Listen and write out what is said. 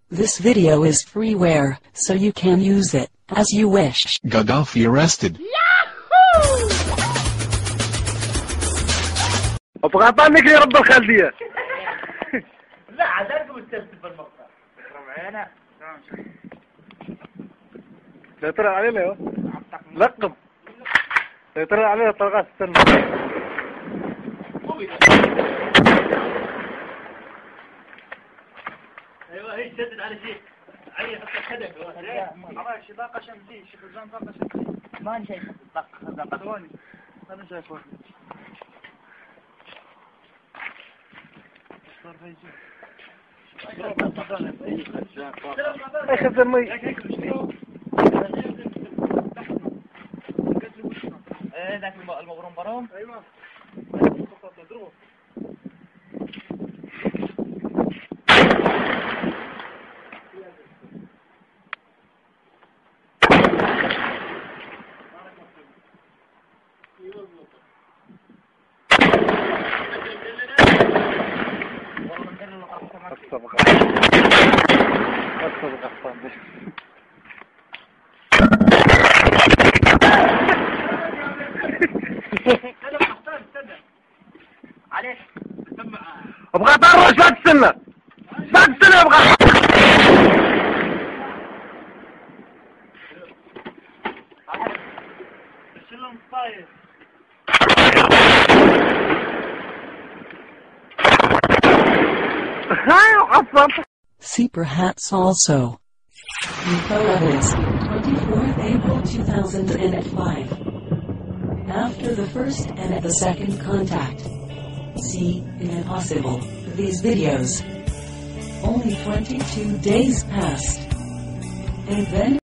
This video is freeware, so you can use it as you wish. Gaddafi arrested. ابغى اطنك يا رب الخالديه. لا عاد مستلزم بالمقطع. ربعنا. لا ترى علينا يا لقم. لا ترى علينا طلقات استنى. ايوه هي شدت على شيء. عي حط الهدف. والله شي طاقه شمسيه، شي خزان طاقه شمسيه. ما انا شايف طاقه خزان طاقه. ثواني. انا شايف واحد. اخذ المي. ايه ذاك المبروم برام. ايوه. ابغى اطرش لا تستنى. لا تستنى ابغى. شلون طاير؟ هاي عصب. Super hats also. Info evidence, 24th April 2005. After the first and the second contact. See, impossible, these videos. Only 22 days passed. And then